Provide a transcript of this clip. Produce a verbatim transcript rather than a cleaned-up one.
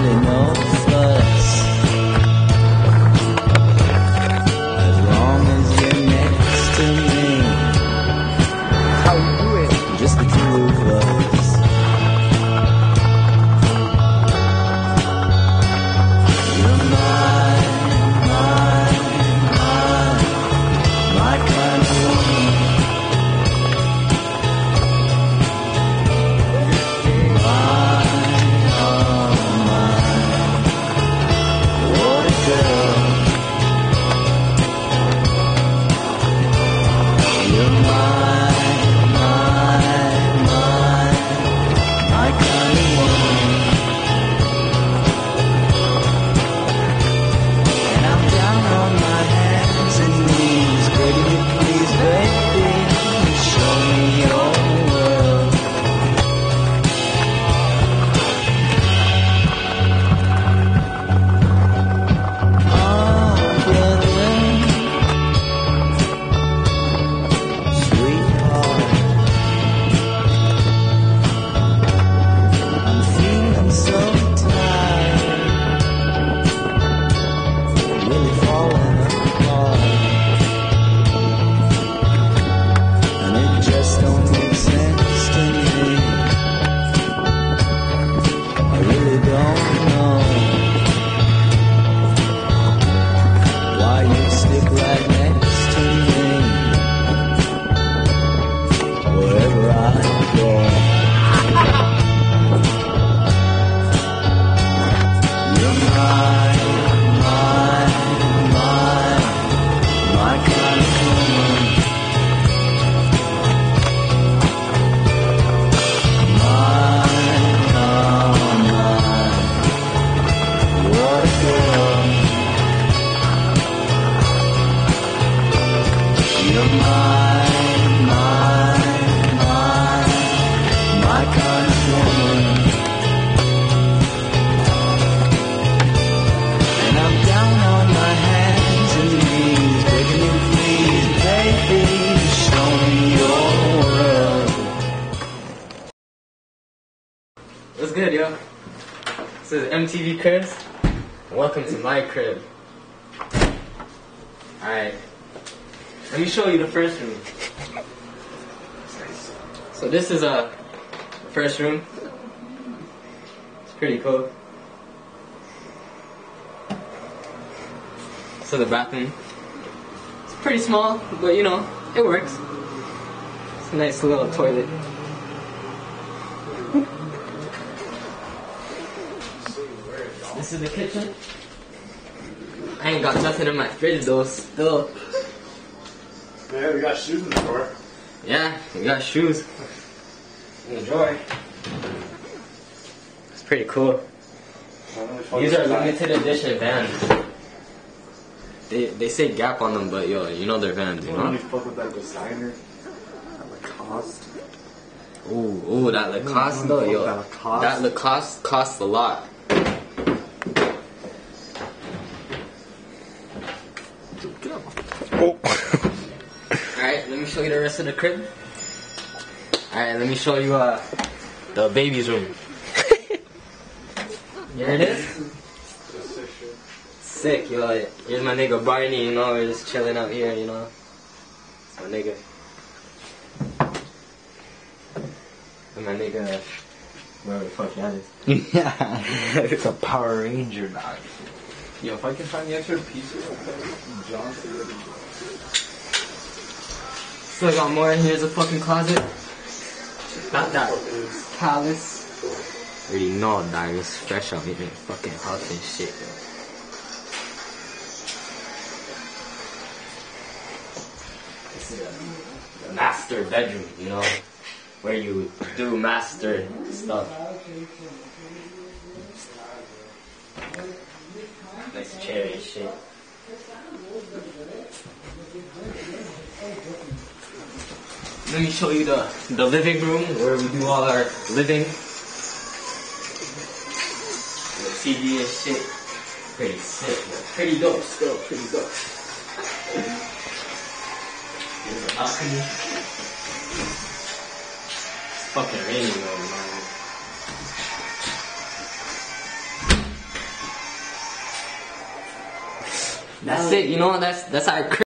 really no fuss. As long as you're next to me. How you doing? Just the two of us. You're mine, mine, mine, my kind of woman. What's good, yo? This is M T V Chris. Welcome to my crib. Alright. Let me show you the first room. So this is uh, the first room. It's pretty cool. So the bathroom. It's pretty small, but you know, it works. It's a nice little toilet. This is the kitchen. I ain't got nothing in my fridge though, still. Yeah, we got shoes in the drawer. Yeah, we got shoes in the drawer. It's pretty cool. These are limited edition Vans. They they say Gap on them, but yo, you know they're Vans, you know? You fuck with that designer, that Lacoste. Ooh, ooh, that Lacoste though, yo. That Lacoste. That Lacoste costs a lot. Oh. Alright, let me show you the rest of the crib. Alright, let me show you uh the baby's room. Here it is. Sick, yo. Here's my nigga Barney, you know, we're just chilling out here, you know. It's my nigga. And my nigga, wherever the fuck that is. Yeah, it's a Power Ranger dog. Yo, if I can find the extra pieces of John. Still got more. Here's a fucking closet. Not that callous. Already know, dog. It's fresh out here. Fucking hot and shit, yo. This is the master bedroom, you know, where you do master stuff. Nice chair and shit. Let me show you the, the living room where we do all our living. The T V and shit. Pretty sick, man. Pretty dope still, pretty dope. Here's a balcony. It's fucking raining though, man. That's it. You know, that's that's our.